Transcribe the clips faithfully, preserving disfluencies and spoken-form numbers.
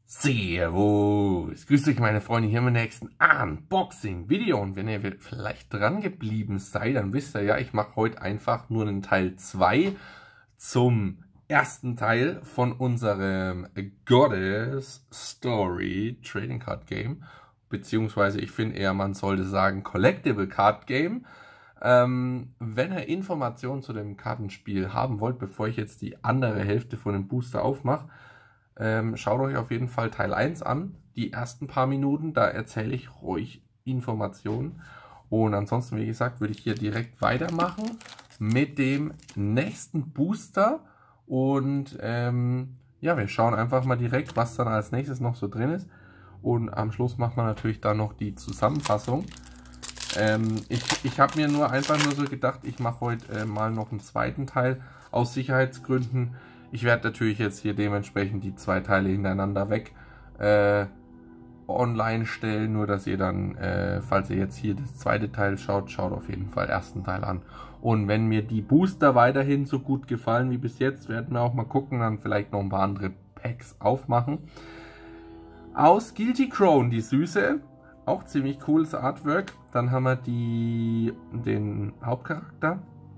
Servus, grüßt euch meine Freunde hier im nächsten Unboxing-Video, und wenn ihr vielleicht dran geblieben seid, dann wisst ihr ja, ich mache heute einfach nur einen Teil zwei zum ersten Teil von unserem Goddess Story Trading Card Game, beziehungsweise ich finde eher, man sollte sagen Collectible Card Game. Ähm, wenn ihr Informationen zu dem Kartenspiel haben wollt, bevor ich jetzt die andere Hälfte von dem Booster aufmache, Ähm, schaut euch auf jeden Fall Teil eins an, die ersten paar Minuten, da erzähle ich ruhig Informationen. Und ansonsten, wie gesagt, würde ich hier direkt weitermachen mit dem nächsten Booster. Und ähm, ja, wir schauen einfach mal direkt, was dann als nächstes noch so drin ist. Und am Schluss macht man natürlich dann noch die Zusammenfassung. Ähm, ich ich habe mir nur einfach nur so gedacht, ich mache heute äh, mal noch einen zweiten Teil aus Sicherheitsgründen. Ich werde natürlich jetzt hier dementsprechend die zwei Teile hintereinander weg äh, online stellen, nur dass ihr dann, äh, falls ihr jetzt hier das zweite Teil schaut, schaut auf jeden Fall den ersten Teil an. Und wenn mir die Booster weiterhin so gut gefallen wie bis jetzt, werden wir auch mal gucken, dann vielleicht noch ein paar andere Packs aufmachen. Aus Guilty Crown, die Süße, auch ziemlich cooles Artwork. Dann haben wir die, den Hauptcharakter,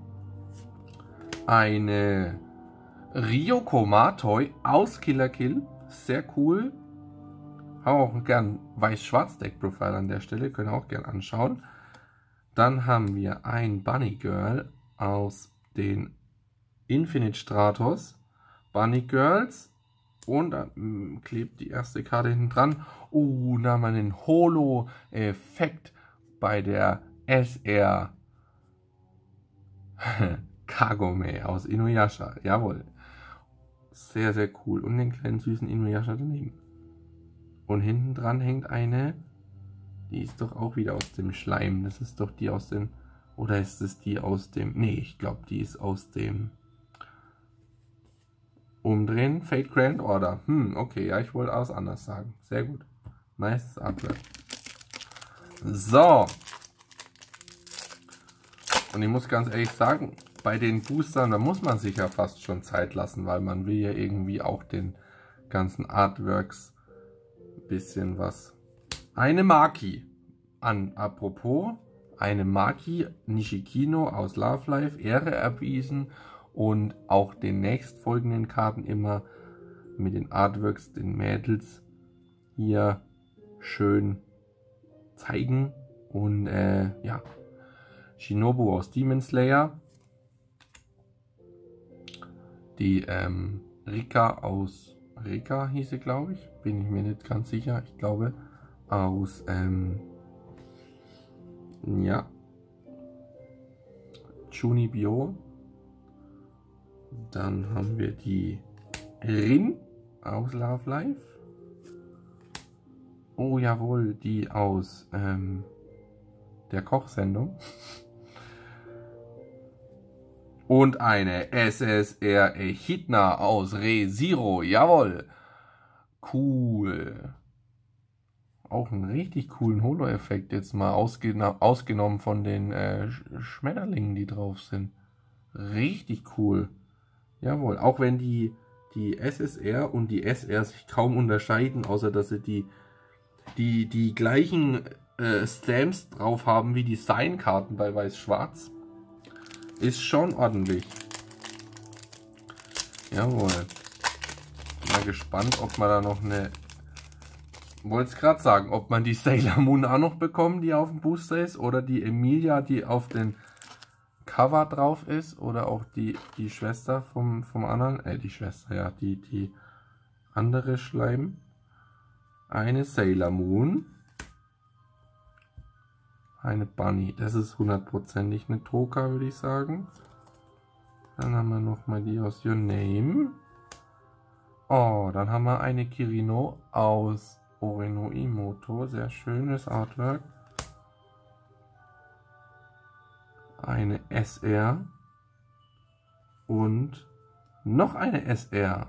eine Ryoko Matoi aus Killer Kill, sehr cool. Haben auch gern weiß-schwarz Deck Profile an der Stelle, könnt ihr auch gern anschauen. Dann haben wir ein Bunny Girl aus den Infinite Stratos Bunny Girls, und dann klebt die erste Karte hinten dran. Oh, da haben wir einen Holo-Effekt bei der S R Kagome aus Inuyasha, jawohl. Sehr, sehr cool. Und den kleinen süßen Inuyasha daneben. Und hinten dran hängt eine, die ist doch auch wieder aus dem Schleim. Das ist doch die aus dem, oder ist es die aus dem, nee, ich glaube, die ist aus dem Umdrehen. Fate Grand Order. Hm, okay, ja, ich wollte auch was anderes sagen. Sehr gut. Nice Artwork. So. Und ich muss ganz ehrlich sagen, bei den Boostern, da muss man sich ja fast schon Zeit lassen, weil man will ja irgendwie auch den ganzen Artworks ein bisschen was. Eine Maki, an, apropos, eine Maki Nishikino aus Love Life, Ehre erwiesen, und auch den nächstfolgenden Karten immer mit den Artworks, den Mädels hier schön zeigen. Und äh, ja, Shinobu aus Demon Slayer. Die ähm, Rika aus, Rika hieß sie, glaube ich, bin ich mir nicht ganz sicher, ich glaube, aus, ähm, ja, Chunibyo. Dann haben wir die Rin aus Love Life. Oh jawohl, die aus ähm, der Kochsendung. Und eine S S R Echidna aus Re:Zero, jawohl. Cool. Auch einen richtig coolen Holo-Effekt, jetzt mal ausgena ausgenommen von den äh, Schmetterlingen, die drauf sind. Richtig cool. Jawohl, auch wenn die, die S S R und die S R sich kaum unterscheiden, außer dass sie die, die, die gleichen äh, Stamps drauf haben wie die Sign-Karten bei Weiß-Schwarz. Ist schon ordentlich. Jawohl. Mal gespannt, ob man da noch eine... Wollte es gerade sagen, ob man die Sailor Moon auch noch bekommt, die auf dem Booster ist, oder die Emilia, die auf den Cover drauf ist, oder auch die, die Schwester vom, vom anderen, äh, die Schwester, ja, die, die andere Schleim. Eine Sailor Moon. Eine Bunny, das ist hundertprozentig eine Toka, würde ich sagen. Dann haben wir noch mal die aus Your Name. Oh, dann haben wir eine Kirino aus Oreno Imoto, sehr schönes Artwork. Eine S R und noch eine S R.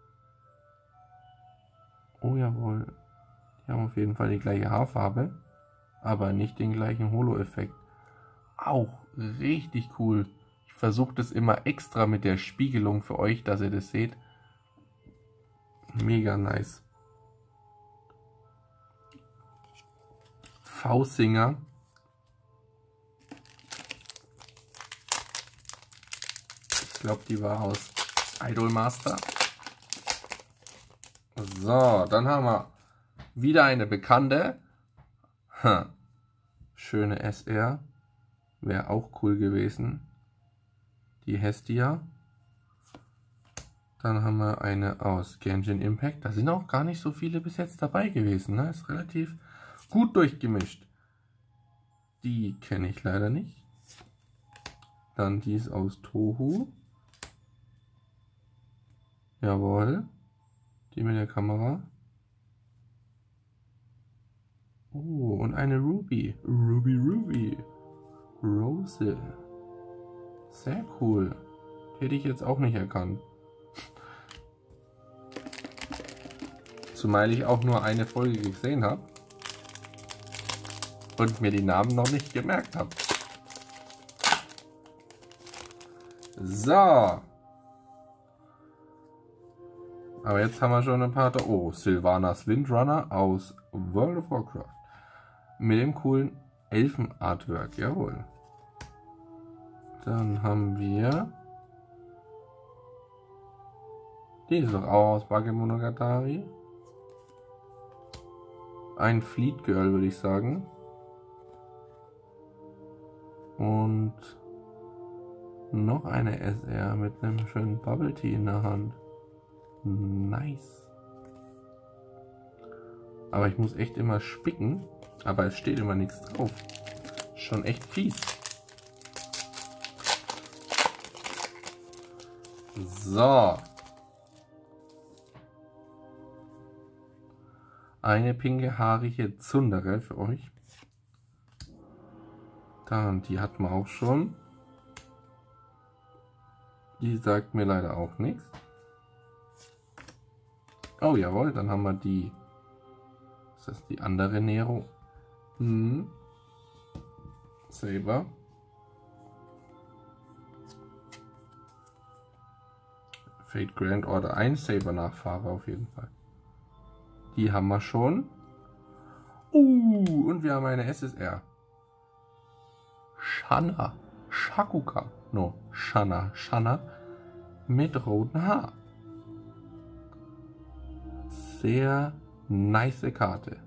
Oh jawohl, die haben auf jeden Fall die gleiche Haarfarbe, aber nicht den gleichen Holo-Effekt. Auch richtig cool. Ich versuche das immer extra mit der Spiegelung für euch, dass ihr das seht. Mega nice. V-Singer. Ich glaube, die war aus Idolmaster. So, dann haben wir wieder eine bekannte. Hm. Schöne S R. Wäre auch cool gewesen. Die Hestia. Dann haben wir eine aus Genshin Impact. Da sind auch gar nicht so viele bis jetzt dabei gewesen. Ne? Ist relativ gut durchgemischt. Die kenne ich leider nicht. Dann die ist aus Touhou. Jawohl. Die mit der Kamera. Oh, und eine Ruby. Ruby, Ruby. Rose. Sehr cool. Hätte ich jetzt auch nicht erkannt. Zumal ich auch nur eine Folge gesehen habe. Und mir die Namen noch nicht gemerkt habe. So. Aber jetzt haben wir schon ein paar... Oh, Sylvanas Windrunner aus World of Warcraft. Mit dem coolen Elfen-Artwork, jawohl. Dann haben wir... Die ist doch auch aus Bakemonogatari. Ein Fleet Girl, würde ich sagen. Und noch eine S R mit einem schönen Bubble Tea in der Hand. Nice. Aber ich muss echt immer spicken. Aber es steht immer nichts drauf. Schon echt fies. So. Eine pinke haarige Zundere für euch. Dann, die hatten wir auch schon. Die sagt mir leider auch nichts. Oh jawohl, dann haben wir die. Ist das die andere Nero? Hm. Saber. Fate Grand Order, ein Saber-Nachfahre auf jeden Fall. Die haben wir schon. Uh, und wir haben eine S S R. Shanna. Shakuka. No, Shanna. Shanna. Mit roten Haar. Sehr nice Karte.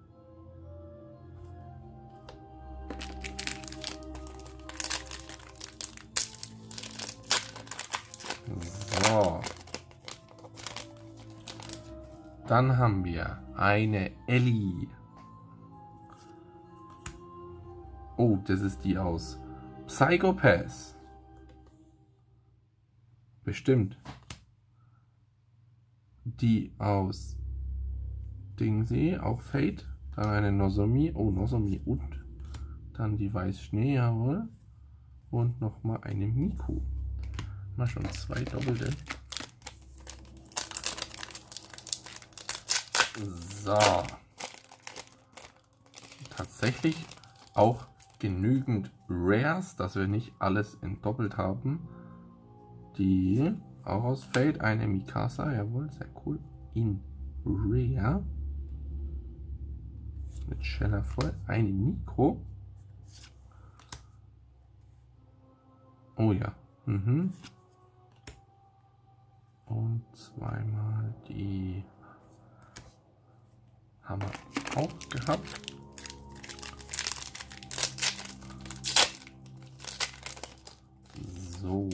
So. Dann haben wir eine Ellie. Oh, das ist die aus Psycho-Pass. Bestimmt. Die aus Dingsy, auch Fate. Dann eine Nozomi. Oh, Nozomi und dann die Weiß-Schnee, jawohl. Und nochmal eine Miku. Mal schon zwei doppelte. So. Tatsächlich auch genügend Rares, dass wir nicht alles entdoppelt haben. Die auch aus Fate, eine Mikasa, jawohl, sehr cool. In Rare. Mit Scheller voll. Eine Mikro. Oh ja. Mhm. Und zweimal die haben wir auch gehabt. So.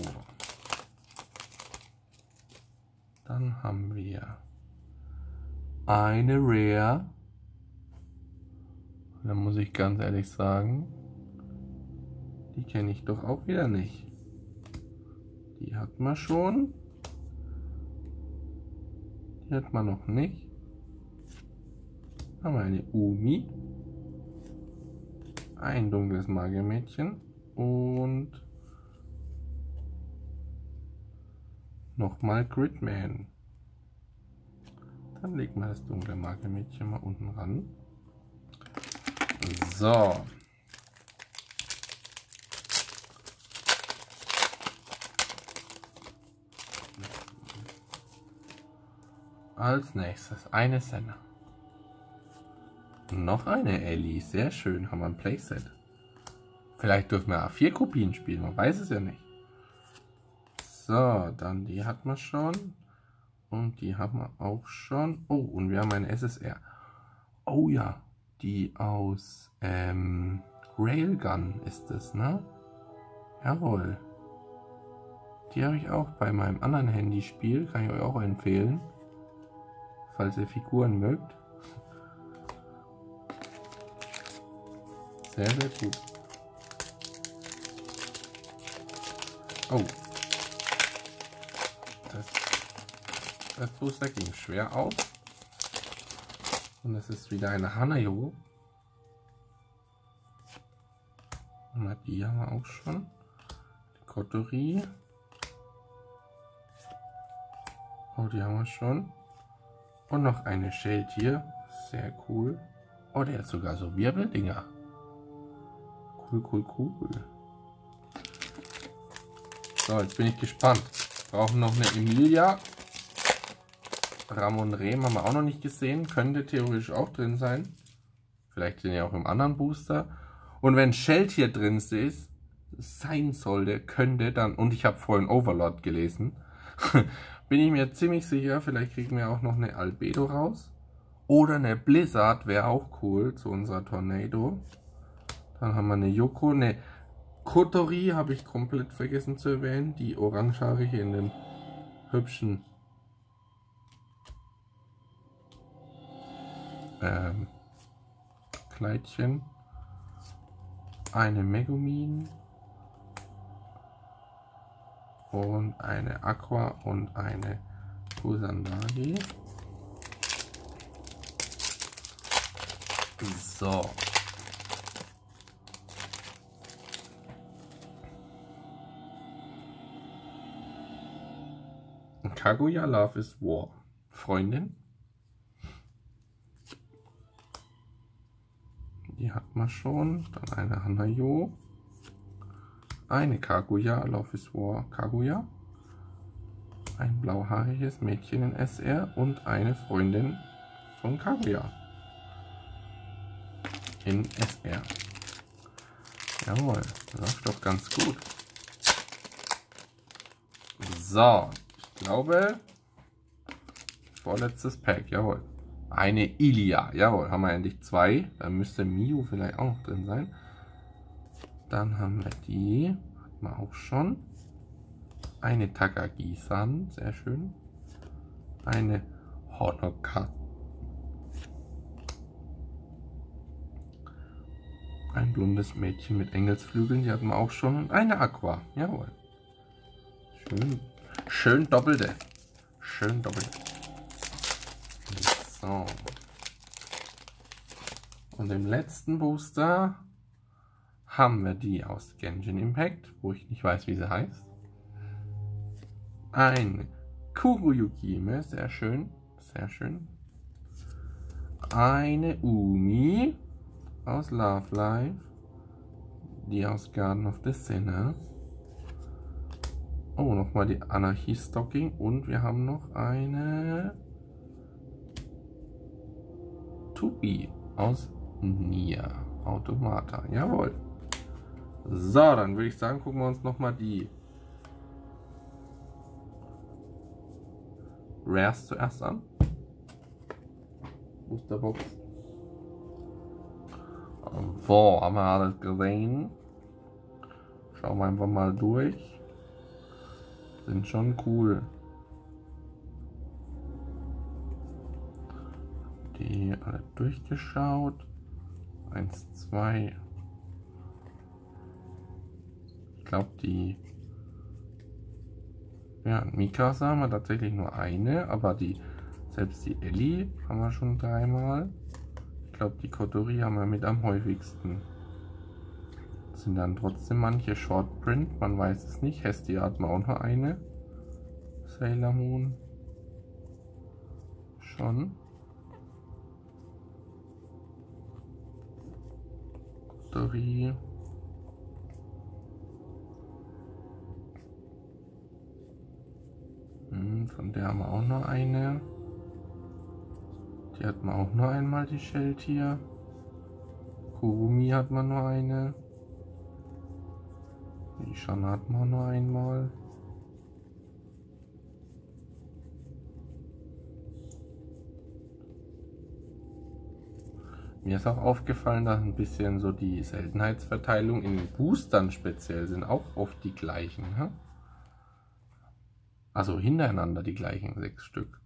Dann haben wir eine Rare. Da muss ich ganz ehrlich sagen, die kenne ich doch auch wieder nicht. Die hat man schon. Die hat man noch nicht. Haben wir eine Umi. Ein dunkles Magiermädchen. Und nochmal Gridman. Dann legen wir das dunkle Magiermädchen mal unten ran. So. Als nächstes eine Senna. Noch eine Ellie. Sehr schön. Haben wir ein Playset. Vielleicht dürfen wir A vier Kopien spielen. Man weiß es ja nicht. So, dann die hat man schon. Und die haben wir auch schon. Oh, und wir haben eine S S R. Oh ja, die aus ähm, Railgun ist es, ne? Jawohl. Die habe ich auch bei meinem anderen Handyspiel. Kann ich euch auch empfehlen. Falls ihr Figuren mögt. Sehr, sehr gut. Oh. Das, das Booster ging schwer auf. Und es ist wieder eine Hanayo. Und die haben wir auch schon. Die Kotori. Oh, die haben wir schon. Und noch eine Sheltier. Sehr cool. Oh, der hat sogar so Wirbeldinger. Cool, cool, cool. So, jetzt bin ich gespannt. Wir brauchen noch eine Emilia. Ramon Rehm haben wir auch noch nicht gesehen. Könnte theoretisch auch drin sein. Vielleicht sind ja auch im anderen Booster. Und wenn Sheltier drin ist, sein sollte, könnte dann, und ich habe vorhin Overlord gelesen, bin ich mir ziemlich sicher, vielleicht kriegen wir auch noch eine Albedo raus. Oder eine Blizzard wäre auch cool zu unserer Tornado. Dann haben wir eine Yoko, eine Kotori habe ich komplett vergessen zu erwähnen. Die orangehaarige in dem hübschen ähm, Kleidchen. Eine Megumin. Und eine Aqua und eine Kusandagi. So. Kaguya Love is War. Freundin. Die hat man schon. Dann eine Hanayo. Eine Kaguya Love is War Kaguya. Ein blauhaariges Mädchen in S R. Und eine Freundin von Kaguya. In S R. Jawohl. Läuft doch ganz gut. So. Ich glaube, vorletztes Pack, jawohl. Eine Ilia, jawohl, haben wir endlich zwei. Dann müsste Miu vielleicht auch noch drin sein. Dann haben wir die, hat man auch schon. Eine Takagi-san, sehr schön. Eine Honoka. Ein blondes Mädchen mit Engelsflügeln, die hatten wir auch schon. Und eine Aqua, jawohl. Schön. Schön doppelte. Schön doppelte. So. Und im letzten Booster haben wir die aus Genshin Impact, wo ich nicht weiß, wie sie heißt. Ein Kuruyukime, sehr schön. Sehr schön. Eine Umi aus Love Life. Die aus Garden of the Sinner. Oh, nochmal die Anarchie-Stocking. Und wir haben noch eine Tubi aus Nier Automata. Jawohl. So, dann würde ich sagen, gucken wir uns nochmal die Rares zuerst an. Boosterbox. So, haben wir alles gesehen. Schauen wir einfach mal durch. Sind schon cool. Die alle durchgeschaut. Eins, zwei. Ich glaube, die ja, Mikasa haben wir tatsächlich nur eine, aber die selbst die Ellie haben wir schon dreimal. Ich glaube, die Kotori haben wir mit am häufigsten. Sind dann trotzdem manche Shortprint, man weiß es nicht. Hestia hat man auch noch eine. Sailor Moon. Schon. Kotori. Hm, von der haben wir auch noch eine. Die hat man auch nur einmal, die Sheltier. Kurumi hat man nur eine. Die Shanna hat man nur einmal. Mir ist auch aufgefallen, dass ein bisschen so die Seltenheitsverteilung in den Boostern speziell sind auch oft die gleichen. Hm? Also hintereinander die gleichen sechs Stück.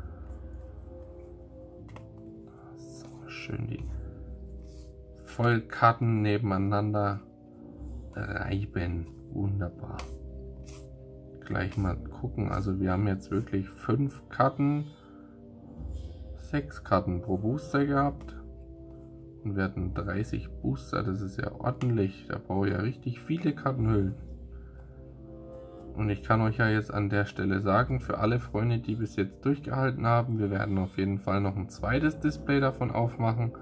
So schön die Vollkarten nebeneinander reiben. Wunderbar. Gleich mal gucken. Also wir haben jetzt wirklich fünf Karten, sechs Karten pro Booster gehabt. Und wir hatten dreißig Booster, das ist ja ordentlich. Da brauche ich ja richtig viele Kartenhüllen. Und ich kann euch ja jetzt an der Stelle sagen, für alle Freunde, die bis jetzt durchgehalten haben, wir werden auf jeden Fall noch ein zweites Display davon aufmachen.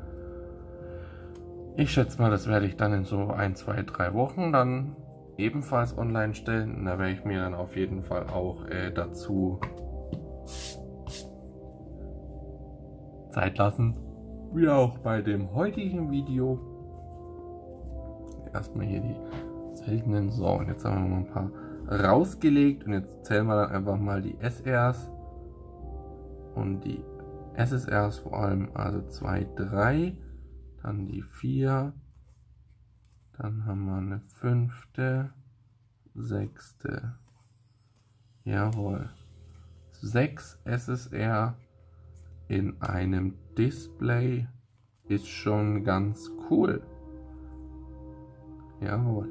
Ich schätze mal, das werde ich dann in so ein, zwei, drei Wochen dann ebenfalls online stellen. Und da werde ich mir dann auf jeden Fall auch äh, dazu Zeit lassen. Wie auch bei dem heutigen Video. Erstmal hier die seltenen. So, und jetzt haben wir noch ein paar rausgelegt. Und jetzt zählen wir dann einfach mal die S Rs. Und die S S Rs vor allem. Also zwei, drei. Dann die vier. Dann haben wir eine fünfte. Sechste. Jawohl. sechs S S R in einem Display ist schon ganz cool. Jawohl.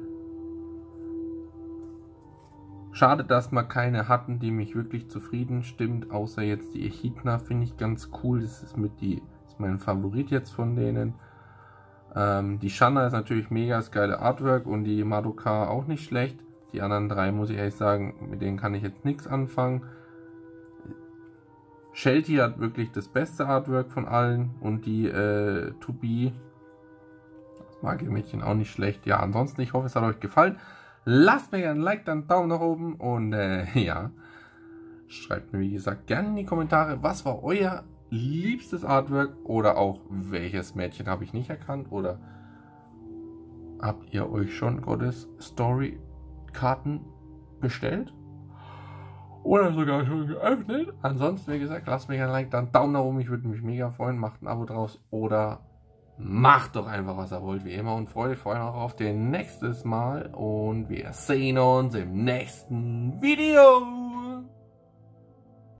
Schade, dass wir keine hatten, die mich wirklich zufrieden stimmt, außer jetzt die Echidna finde ich ganz cool. Das ist mit die ist mein Favorit jetzt von denen. Ähm, die Shanna ist natürlich mega, das geile Artwork und die Madoka auch nicht schlecht. Die anderen drei muss ich ehrlich sagen, mit denen kann ich jetzt nichts anfangen. Shelty hat wirklich das beste Artwork von allen und die äh, To Be, das Magiermädchen auch nicht schlecht. Ja, ansonsten, ich hoffe, es hat euch gefallen. Lasst mir gerne ein Like, dann einen Daumen nach oben und äh, ja, schreibt mir wie gesagt gerne in die Kommentare, was war euer liebstes Artwork oder auch welches Mädchen habe ich nicht erkannt oder habt ihr euch schon Gottes Story Karten bestellt? Oder sogar schon geöffnet. Ansonsten, wie gesagt, lasst mir gerne ein Like, dann einen Daumen nach oben. Ich würde mich mega freuen. Macht ein Abo draus. Oder macht doch einfach, was ihr wollt, wie immer. Und freut euch vor allem auch auf den nächstes Mal. Und wir sehen uns im nächsten Video.